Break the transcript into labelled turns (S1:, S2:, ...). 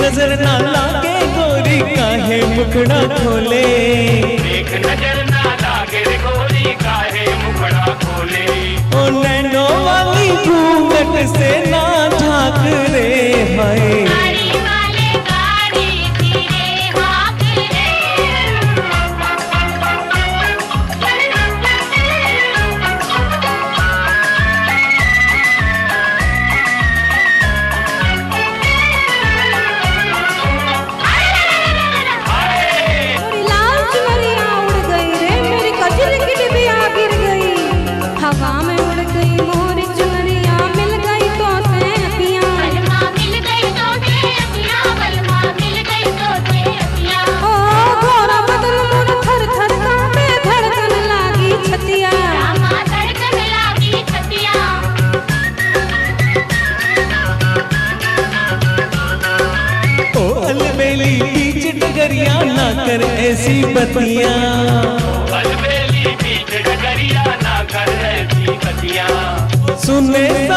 S1: नजर ना लागे गोरी काहे मुखड़ा खोले,
S2: एक नजर ना लागे गोरी काहे मुखड़ा खोले।
S1: ओ नैनो वाली घूंघट से ना झांक रे हाय, डगरिया ना कर ऐसी बतिया,
S2: अलबेली बीच डगरिया ना कर ऐसी बतिया।
S1: सुने